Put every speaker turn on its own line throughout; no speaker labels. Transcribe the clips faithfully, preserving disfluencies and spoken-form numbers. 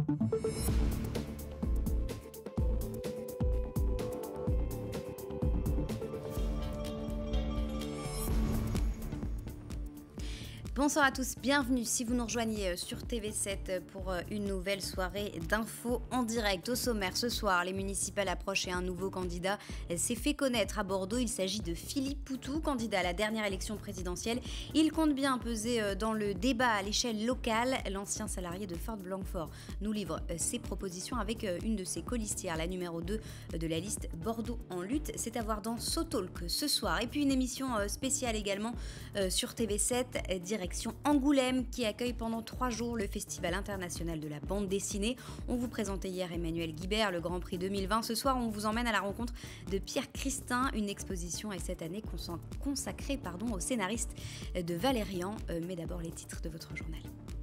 Bonsoir à tous, bienvenue si vous nous rejoignez sur T V sept pour une nouvelle soirée d'infos en direct. Au sommaire ce soir, les municipales approchent et un nouveau candidat s'est fait connaître à Bordeaux. Il s'agit de Philippe Poutou, candidat à la dernière élection présidentielle. Il compte bien peser dans le débat à l'échelle locale. L'ancien salarié de Ford Blanquefort nous livre ses propositions avec une de ses colistières, la numéro deux de la liste Bordeaux en lutte. C'est à voir dans SoTalk ce soir. Et puis une émission spéciale également sur T V sept, direct Angoulême qui accueille pendant trois jours le Festival international de la bande dessinée. On vous présentait hier Emmanuel Guibert, le Grand Prix deux mille vingt. Ce soir, on vous emmène à la rencontre de Pierre Christin. Une exposition est cette année consacrée pardon, au scénariste de Valérian. Mais d'abord les titres de votre journal.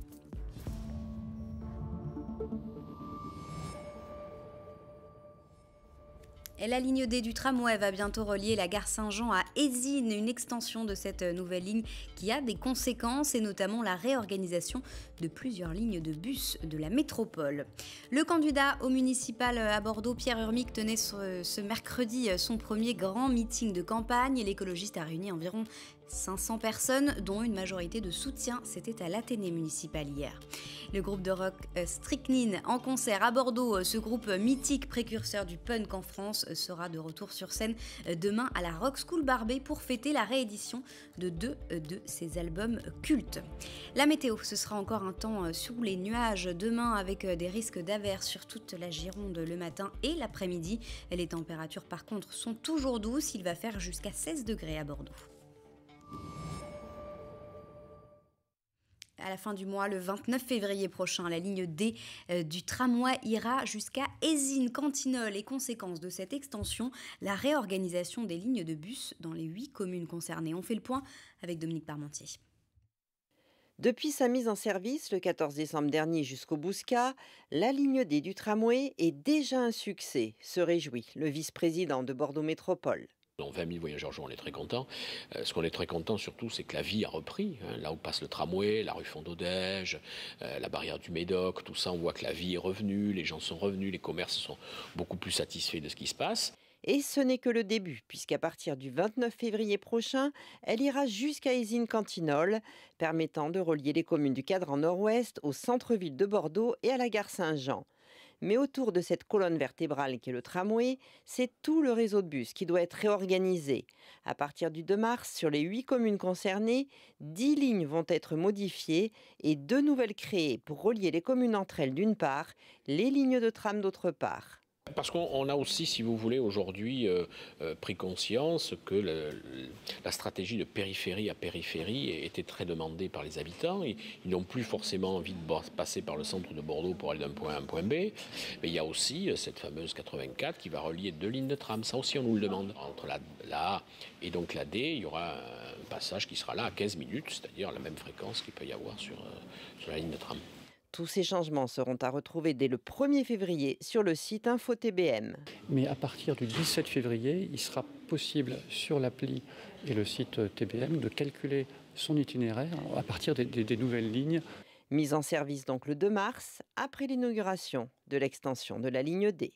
Et la ligne D du tramway va bientôt relier la gare Saint-Jean à Ézines, une extension de cette nouvelle ligne qui a des conséquences et notamment la réorganisation de plusieurs lignes de bus de la métropole. Le candidat au municipal à Bordeaux, Pierre Urmic, tenait ce, ce mercredi son premier grand meeting de campagne. L'écologiste a réuni environ cinq cents personnes, dont une majorité de soutien. C'était à l'Athénée municipal hier. Le groupe de rock Strychnine en concert à Bordeaux, ce groupe mythique précurseur du punk en France, sera de retour sur scène demain à la Rock School Barbet pour fêter la réédition de deux de ses albums cultes. La météo, ce sera encore un temps sous les nuages demain avec des risques d'averses sur toute la Gironde le matin et l'après-midi. Les températures par contre sont toujours douces, il va faire jusqu'à seize degrés à Bordeaux. À la fin du mois, le vingt-neuf février prochain, la ligne D euh, du tramway ira jusqu'à Ézines-Cantignoles. Les conséquences de cette extension, la réorganisation des lignes de bus dans les huit communes concernées. On fait le point avec Dominique Parmentier.
Depuis sa mise en service le quatorze décembre dernier jusqu'au Bouscat, la ligne D du tramway est déjà un succès, se réjouit le vice-président de Bordeaux Métropole.
Dans vingt mille voyageurs jour, on est très content. Euh, ce qu'on est très content surtout, c'est que la vie a repris. Hein. Là où passe le tramway, la rue Fondodège, euh, la barrière du Médoc, tout ça, on voit que la vie est revenue, les gens sont revenus, les commerces sont beaucoup plus satisfaits de ce qui se passe.
Et ce n'est que le début, puisqu'à partir du vingt-neuf février prochain, elle ira jusqu'à Ézines-Cantignoles, permettant de relier les communes du Cadran Nord-Ouest au centre-ville de Bordeaux et à la gare Saint-Jean. Mais autour de cette colonne vertébrale qu'est le tramway, c'est tout le réseau de bus qui doit être réorganisé. À partir du deux mars, sur les huit communes concernées, dix lignes vont être modifiées et deux nouvelles créées pour relier les communes entre elles d'une part, les lignes de tram d'autre part.
Parce qu'on a aussi, si vous voulez, aujourd'hui euh, euh, pris conscience que le, le, la stratégie de périphérie à périphérie était très demandée par les habitants. Ils, ils n'ont plus forcément envie de passer par le centre de Bordeaux pour aller d'un point A à un point B. Mais il y a aussi cette fameuse quatre-vingt-quatre qui va relier deux lignes de tram. Ça aussi, on nous le demande. Entre la, la A et donc la D, il y aura un passage qui sera là à quinze minutes, c'est-à-dire la même fréquence qu'il peut y avoir sur, euh, sur la ligne de tram.
Tous ces changements seront à retrouver dès le premier février sur le site Info T B M.
Mais à partir du dix-sept février, il sera possible sur l'appli et le site T B M de calculer son itinéraire à partir des, des, des nouvelles lignes.
Mise en service donc le deux mars, après l'inauguration de l'extension de la ligne D.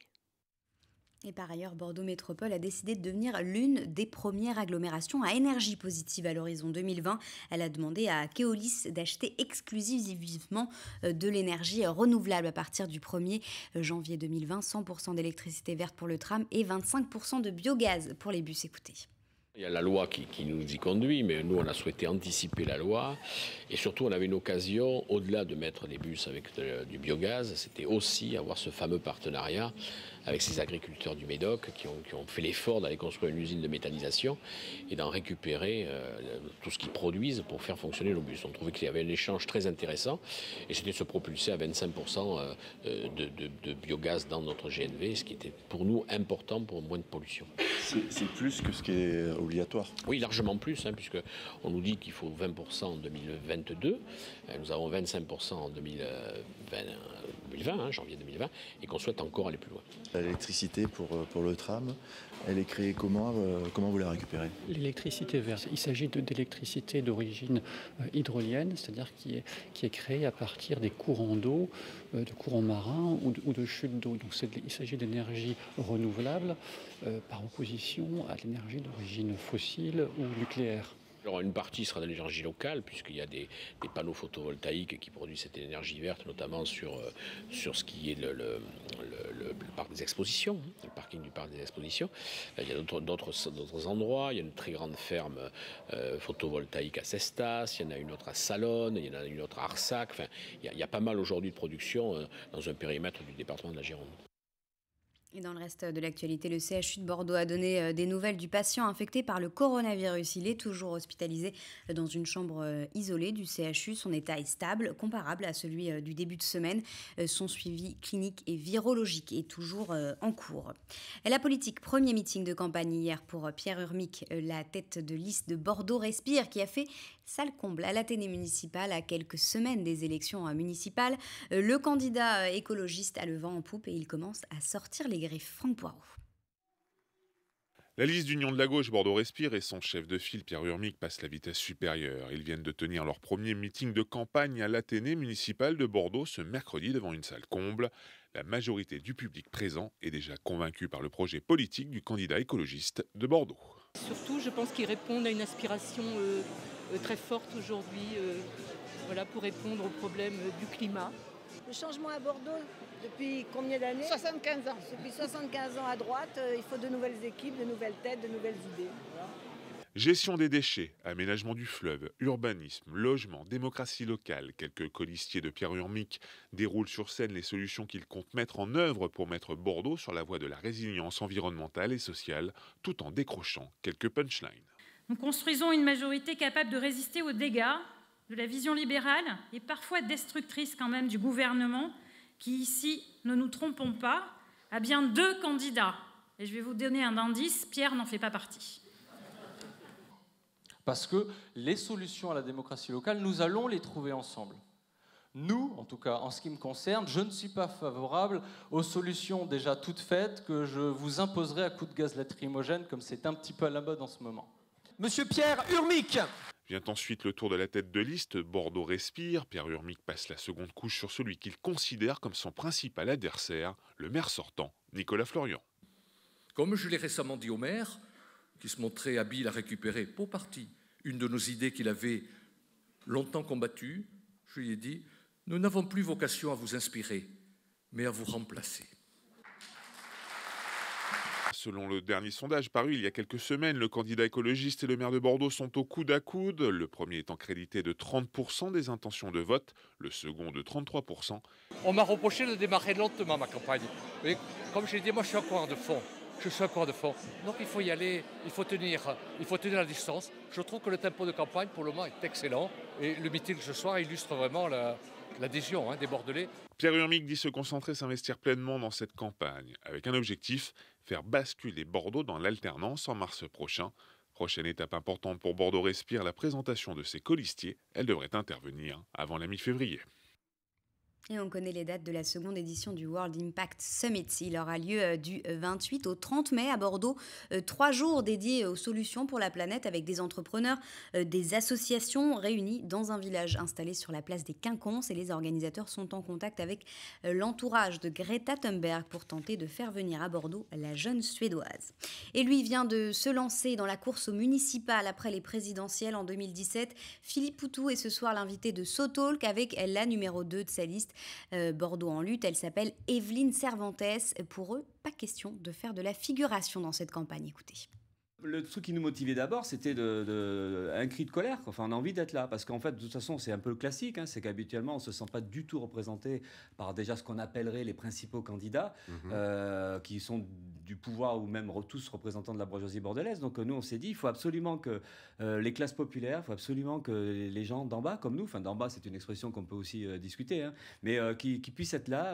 Et par ailleurs, Bordeaux Métropole a décidé de devenir l'une des premières agglomérations à énergie positive à l'horizon deux mille vingt. Elle a demandé à Keolis d'acheter exclusivement de l'énergie renouvelable à partir du premier janvier deux mille vingt. cent pour cent d'électricité verte pour le tram et vingt-cinq pour cent de biogaz pour les bus. Écoutez.
Il y a la loi qui, qui nous y conduit, mais nous, on a souhaité anticiper la loi. Et surtout, on avait une occasion, au-delà de mettre des bus avec de, du biogaz, c'était aussi avoir ce fameux partenariat avec ces agriculteurs du Médoc qui ont, qui ont fait l'effort d'aller construire une usine de méthanisation et d'en récupérer euh, tout ce qu'ils produisent pour faire fonctionner nos bus. On trouvait qu'il y avait un échange très intéressant et c'était de se propulser à vingt-cinq pour cent de, de, de biogaz dans notre G N V, ce qui était pour nous important pour moins de pollution.
C'est plus que ce qui est obligatoire.
Oui, largement plus, hein, puisqu'on nous dit qu'il faut vingt pour cent en deux mille vingt-deux. Nous avons vingt-cinq pour cent en deux mille mille vingt, hein, janvier deux mille vingt, et qu'on souhaite encore aller plus loin.
L'électricité pour, pour le tram, elle est créée comment euh, Comment vous la récupérez?
L'électricité verte, il s'agit de- d'électricité d'origine euh, hydrolienne, c'est-à-dire qui est, qui est créée à partir des courants d'eau, euh, de courants marins ou de, ou de chutes d'eau. Donc c'est de- il s'agit d'énergie renouvelable euh, par opposition à l'énergie d'origine fossile ou nucléaire.
Alors une partie sera de l'énergie locale, puisqu'il y a des, des panneaux photovoltaïques qui produisent cette énergie verte, notamment sur, euh, sur ce qui est le, le, le, le- le parc des expositions, hein, le parking du parc des expositions. Euh, Il y a d'autres, d'autres, d'autres endroits, il y a une très grande ferme euh, photovoltaïque à Cestas, il y en a une autre à Salonne, il y en a une autre à Arsac. Enfin, il y a, il y a pas mal aujourd'hui de production euh, dans un périmètre du département de la Gironde.
Et dans le reste de l'actualité, le C H U de Bordeaux a donné euh, des nouvelles du patient infecté par le coronavirus. Il est toujours hospitalisé euh, dans une chambre euh, isolée du C H U. Son état est stable, comparable à celui euh, du début de semaine. Euh, Son suivi clinique et virologique est toujours euh, en cours. Et la politique, premier meeting de campagne hier pour euh, Pierre Urmic, euh, la tête de liste de Bordeaux Respire, qui a fait salle comble à l'Athénée municipal à quelques semaines des élections euh, municipales. Euh, Le candidat euh, écologiste a le vent en poupe et il commence à sortir les griffes. Franck Poirot.
La liste d'Union de la gauche Bordeaux Respire et son chef de file Pierre Urmic passent la vitesse supérieure. Ils viennent de tenir leur premier meeting de campagne à l'Athénée municipal de Bordeaux ce mercredi devant une salle comble. La majorité du public présent est déjà convaincue par le projet politique du candidat écologiste de Bordeaux.
Surtout, je pense qu'ils répondent à une aspiration euh, euh, très forte aujourd'hui, euh, voilà, pour répondre aux problèmes euh, du climat.
Le changement à Bordeaux, depuis combien d'années?
soixante-quinze ans.
Depuis soixante-quinze ans à droite, euh, il faut de nouvelles équipes, de nouvelles têtes, de nouvelles idées. Voilà.
Gestion des déchets, aménagement du fleuve, urbanisme, logement, démocratie locale. Quelques colistiers de Pierre Urmic déroulent sur scène les solutions qu'ils comptent mettre en œuvre pour mettre Bordeaux sur la voie de la résilience environnementale et sociale, tout en décrochant quelques punchlines.
Nous construisons une majorité capable de résister aux dégâts de la vision libérale et parfois destructrice quand même du gouvernement qui ici, ne nous trompons pas, a bien deux candidats. Et je vais vous donner un indice, Pierre n'en fait pas partie.
Parce que les solutions à la démocratie locale, nous allons les trouver ensemble. Nous, en tout cas, en ce qui me concerne, je ne suis pas favorable aux solutions déjà toutes faites que je vous imposerai à coups de gaz lacrymogène, comme c'est un petit peu à la mode en ce moment.
Monsieur Pierre Urmic.
Vient ensuite le tour de la tête de liste, Bordeaux Respire. Pierre Urmic passe la seconde couche sur celui qu'il considère comme son principal adversaire, le maire sortant, Nicolas Florian.
Comme je l'ai récemment dit au maire, qui se montrait habile à récupérer pour partie une de nos idées qu'il avait longtemps combattues, je lui ai dit « Nous n'avons plus vocation à vous inspirer, mais à vous remplacer ».
Selon le dernier sondage paru il y a quelques semaines, le candidat écologiste et le maire de Bordeaux sont au coude à coude. Le premier étant crédité de trente pour cent des intentions de vote, le second de trente-trois pour cent.
On m'a reproché de démarrer lentement ma campagne. Mais comme je l'ai dit, moi je suis encore de fond. Je suis encore de fond. Donc il faut y aller, il faut tenir, il faut tenir la distance. Je trouve que le tempo de campagne pour le moment est excellent. Et le meeting de ce soir illustre vraiment la, l'adhésion hein, des Bordelais.
Pierre Urmic dit se concentrer, s'investir pleinement dans cette campagne, avec un objectif, faire basculer Bordeaux dans l'alternance en mars prochain. Prochaine étape importante pour Bordeaux Respire, la présentation de ses colistiers. Elle devrait intervenir avant la mi-février.
Et on connaît les dates de la seconde édition du World Impact Summit. Il aura lieu du vingt-huit au trente mai à Bordeaux. Trois jours dédiés aux solutions pour la planète avec des entrepreneurs, des associations réunies dans un village installé sur la place des Quinconces. Et les organisateurs sont en contact avec l'entourage de Greta Thunberg pour tenter de faire venir à Bordeaux la jeune Suédoise. Et lui vient de se lancer dans la course au municipal après les présidentielles en deux mille dix-sept. Philippe Poutou est ce soir l'invité de SoTalk avec la numéro deux de sa liste. Euh, Bordeaux en lutte, elle s'appelle Evelyne Cervantes. Pour eux, pas question de faire de la figuration dans cette campagne. Écoutez.
Le truc qui nous motivait d'abord, c'était de, de, un cri de colère. Enfin, on a envie d'être là. Parce qu'en fait, de toute façon, c'est un peu le classique. Hein, c'est qu'habituellement, on ne se sent pas du tout représenté par déjà ce qu'on appellerait les principaux candidats, mmh. euh, qui sont du pouvoir ou même tous représentants de la bourgeoisie bordelaise. Donc nous, on s'est dit, il faut absolument que euh, les classes populaires, il faut absolument que les gens d'en bas, comme nous, enfin d'en bas, c'est une expression qu'on peut aussi euh, discuter, hein, mais euh, qui, qui puissent être là, euh,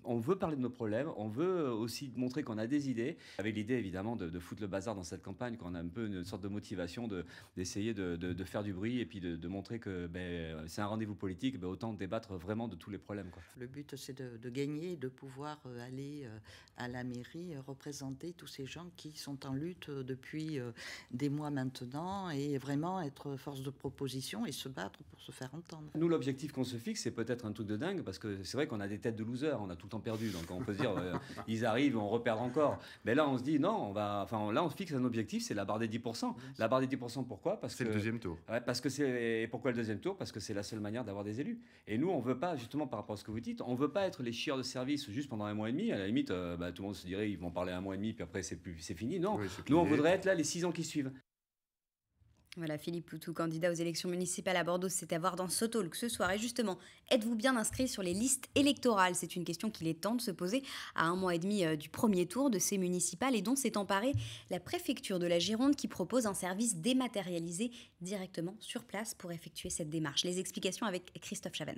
On veut parler de nos problèmes, on veut aussi montrer qu'on a des idées, avec l'idée évidemment de, de foutre le bazar dans cette campagne, qu'on a un peu une sorte de motivation de, d'essayer de, de, de faire du bruit et puis de, de montrer que ben, c'est un rendez-vous politique, ben, autant débattre vraiment de tous les problèmes, quoi.
Le but, c'est de, de gagner, de pouvoir aller à la mairie représenter tous ces gens qui sont en lutte depuis des mois maintenant et vraiment être force de proposition et se battre pour se faire entendre.
Nous, l'objectif qu'on se fixe, c'est peut-être un truc de dingue, parce que c'est vrai qu'on a des têtes de losers, on a tout le temps perdu, donc on peut se dire, euh, ils arrivent, on repère encore. Mais là, on se dit, non, on va, enfin, là, on fixe un objectif, c'est la barre des dix pour cent. La barre des dix pour cent, pourquoi? Parce
c'est
que,
le deuxième tour.
Ouais, parce que c'est, et pourquoi le deuxième tour? Parce que c'est la seule manière d'avoir des élus. Et nous, on veut pas, justement, par rapport à ce que vous dites, on veut pas être les chieurs de service juste pendant un mois et demi. À la limite, euh, bah, tout le monde se dirait, ils vont parler un mois et demi, puis après, c'est, plus, c'est fini. Non, oui, c'est nous, on voudrait être là les six ans qui suivent.
Voilà, Philippe Poutou, candidat aux élections municipales à Bordeaux, c'est à voir dans ce talk ce soir. Et justement, êtes-vous bien inscrit sur les listes électorales? C'est une question qu'il est temps de se poser à un mois et demi du premier tour de ces municipales et dont s'est emparée la préfecture de la Gironde qui propose un service dématérialisé directement sur place pour effectuer cette démarche. Les explications avec Christophe Chavanneau.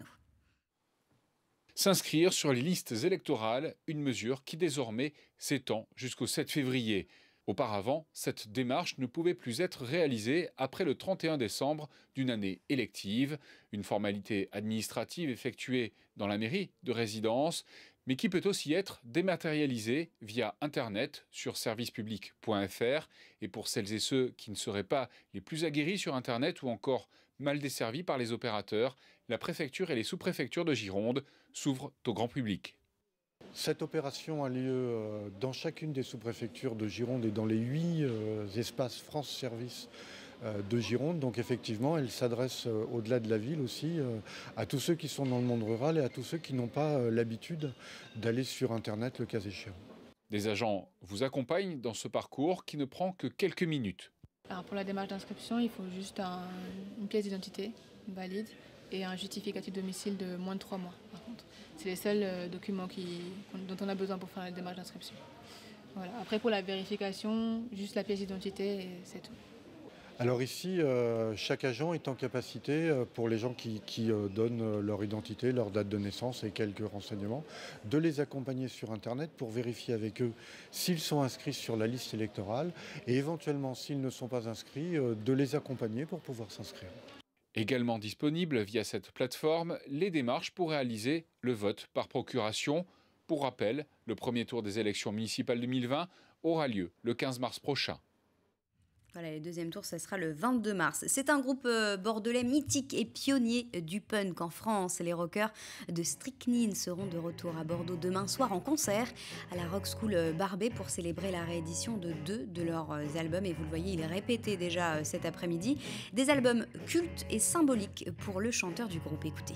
S'inscrire sur les listes électorales, une mesure qui désormais s'étend jusqu'au sept février. Auparavant, cette démarche ne pouvait plus être réalisée après le trente et un décembre d'une année élective, une formalité administrative effectuée dans la mairie de résidence, mais qui peut aussi être dématérialisée via Internet sur service public point f r. Et pour celles et ceux qui ne seraient pas les plus aguerris sur Internet ou encore mal desservis par les opérateurs, la préfecture et les sous-préfectures de Gironde s'ouvrent au grand public.
Cette opération a lieu dans chacune des sous-préfectures de Gironde et dans les huit espaces France Service de Gironde. Donc effectivement, elle s'adresse au-delà de la ville aussi à tous ceux qui sont dans le monde rural et à tous ceux qui n'ont pas l'habitude d'aller sur Internet le cas échéant.
Des agents vous accompagnent dans ce parcours qui ne prend que quelques minutes.
Alors pour la démarche d'inscription, il faut juste un, une pièce d'identité valide et un justificatif de domicile de moins de trois mois par contre. C'est les seuls euh, documents qui, dont on a besoin pour faire la démarche d'inscription. Voilà. Après, pour la vérification, juste la pièce d'identité et c'est tout.
Alors ici, euh, chaque agent est en capacité, euh, pour les gens qui, qui euh, donnent leur identité, leur date de naissance et quelques renseignements, de les accompagner sur Internet pour vérifier avec eux s'ils sont inscrits sur la liste électorale et éventuellement, s'ils ne sont pas inscrits, euh, de les accompagner pour pouvoir s'inscrire.
Également disponible via cette plateforme, les démarches pour réaliser le vote par procuration. Pour rappel, le premier tour des élections municipales deux mille vingt aura lieu le quinze mars prochain.
Voilà, le deuxième tour, ça sera le vingt-deux mars. C'est un groupe bordelais mythique et pionnier du punk en France. Les rockers de Strychnine seront de retour à Bordeaux demain soir en concert à la Rock School Barbet pour célébrer la réédition de deux de leurs albums. Et vous le voyez, il est répété déjà cet après-midi. Des albums cultes et symboliques pour le chanteur du groupe. Écoutez.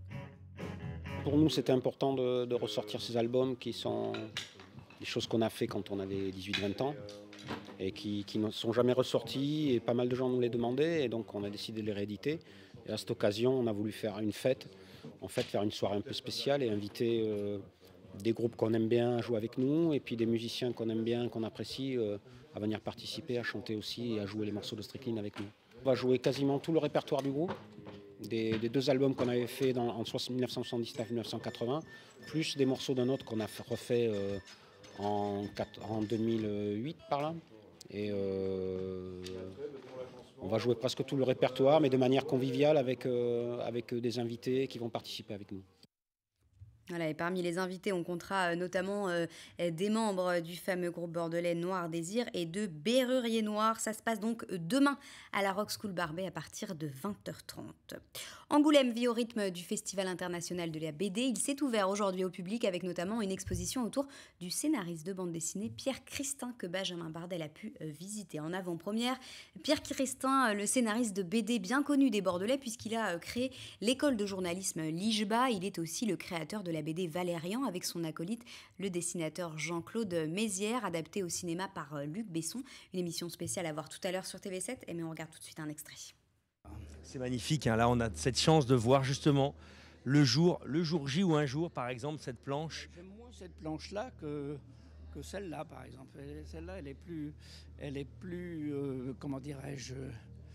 Pour nous, c'était important de, de ressortir ces albums qui sont des choses qu'on a fait quand on avait dix-huit vingt ans. Et qui, qui ne sont jamais ressortis et pas mal de gens nous les demandaient et donc on a décidé de les rééditer. Et à cette occasion, on a voulu faire une fête, en fait faire une soirée un peu spéciale et inviter euh, des groupes qu'on aime bien jouer avec nous et puis des musiciens qu'on aime bien, qu'on apprécie euh, à venir participer, à chanter aussi et à jouer les morceaux de Strychnine avec nous. On va jouer quasiment tout le répertoire du groupe, des, des deux albums qu'on avait fait dans, en dix-neuf cent soixante-dix-neuf mille neuf cent quatre-vingts, plus des morceaux d'un autre qu'on a refait euh, en, en deux mille huit par là. Et euh, on va jouer presque tout le répertoire, mais de manière conviviale avec, euh, avec des invités qui vont participer avec nous.
Voilà, et parmi les invités, on comptera notamment euh, des membres du fameux groupe bordelais Noir Désir et de Berrurier Noir. Ça se passe donc demain à la Rock School Barbet à partir de vingt heures trente. Angoulême vit au rythme du Festival international de la B D. Il s'est ouvert aujourd'hui au public avec notamment une exposition autour du scénariste de bande dessinée Pierre Christin que Benjamin Bardel a pu visiter en avant-première. Pierre Christin, le scénariste de B D bien connu des Bordelais puisqu'il a créé l'école de journalisme L'I J B A. Il est aussi le créateur de la B D Valérian avec son acolyte, le dessinateur Jean-Claude Mézières, adapté au cinéma par Luc Besson. Une émission spéciale à voir tout à l'heure sur T V sept. Et mais on regarde tout de suite un extrait.
C'est magnifique, hein. Là on a cette chance de voir justement le jour, le jour J ou un jour par exemple cette planche.
J'aime moins cette planche-là que, que celle-là par exemple. Celle-là elle est plus, elle est plus euh, comment dirais-je,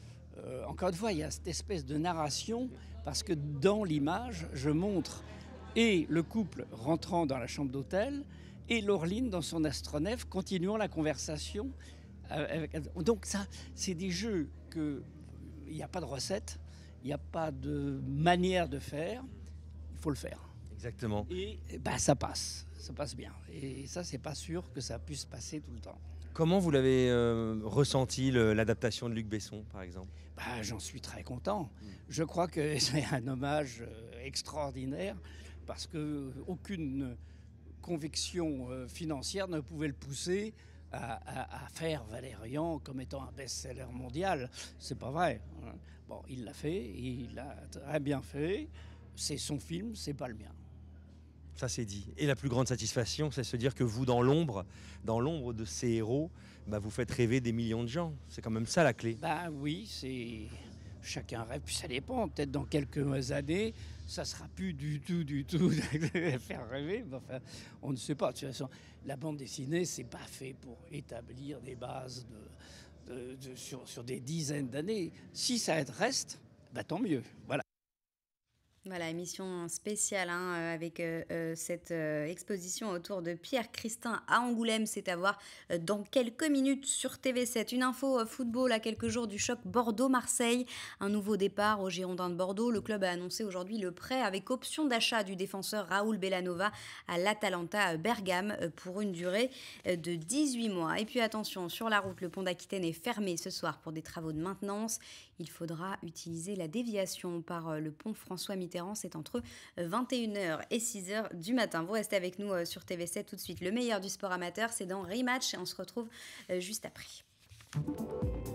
euh, encore une fois il y a cette espèce de narration parce que dans l'image je montre et le couple rentrant dans la chambre d'hôtel et Laureline dans son astronef continuant la conversation. Avec... Donc ça, c'est des jeux que il n'y a pas de recette, il n'y a pas de manière de faire, il faut le faire.
Exactement.
Et bah, ça passe, ça passe bien. Et ça, c'est pas sûr que ça puisse passer tout le temps.
Comment vous l'avez euh, ressenti, le, l'adaptation de Luc Besson, par exemple?
Bah, j'en suis très content. Je crois que c'est un hommage euh, extraordinaire parce qu'aucune conviction euh, financière ne pouvait le pousser à, à, à faire Valérian comme étant un best-seller mondial. C'est pas vrai. Hein. Bon, il l'a fait, il l'a très bien fait. C'est son film, c'est pas le mien.
Ça, c'est dit. Et la plus grande satisfaction, c'est de se dire que vous, dans l'ombre, dans l'ombre de ces héros, bah, vous faites rêver des millions de gens. C'est quand même ça la clé.
Bah oui, c'est... Chacun rêve, puis ça dépend. Peut-être dans quelques années, ça sera plus du tout, du tout faire rêver. Enfin, on ne sait pas. De toute façon, la bande dessinée, c'est pas fait pour établir des bases de, de, de, sur, sur des dizaines d'années. Si ça reste, bah, tant mieux. Voilà.
Voilà, émission spéciale hein, avec euh, cette euh, exposition autour de Pierre Christin à Angoulême. C'est à voir euh, dans quelques minutes sur T V sept. Une info euh, football à quelques jours du choc Bordeaux-Marseille. Un nouveau départ aux Girondins de Bordeaux. Le club a annoncé aujourd'hui le prêt avec option d'achat du défenseur Raoul Bellanova à l'Atalanta Bergame pour une durée de dix-huit mois. Et puis attention, sur la route, le pont d'Aquitaine est fermé ce soir pour des travaux de maintenance. Il faudra utiliser la déviation par le pont François Mitterrand. C'est entre vingt et une heures et six heures du matin. Vous restez avec nous sur T V sept tout de suite. Le meilleur du sport amateur, c'est dans Rematch et on se retrouve juste après.